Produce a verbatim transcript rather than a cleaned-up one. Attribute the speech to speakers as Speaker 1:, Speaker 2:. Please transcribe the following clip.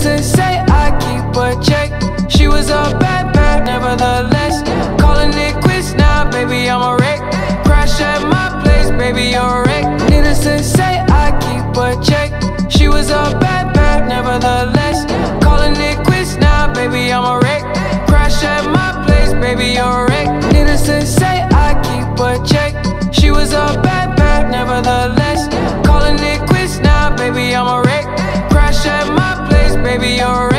Speaker 1: to say I keep a check. She was a bad, bad, nevertheless. Calling it quits now, baby, I'm a wreck. Crash at my place, baby, you're a wreck. Needless to say I keep a check. She was a bad, bad, nevertheless. Calling it quits now, baby, I'm a wreck. Crash at my place, baby, you're a wreck. Needless to say I keep a check. She was a bad, bad, nevertheless. Calling it quits now, baby, I'm a wreck. Crash at my place, baby, you're a wreck.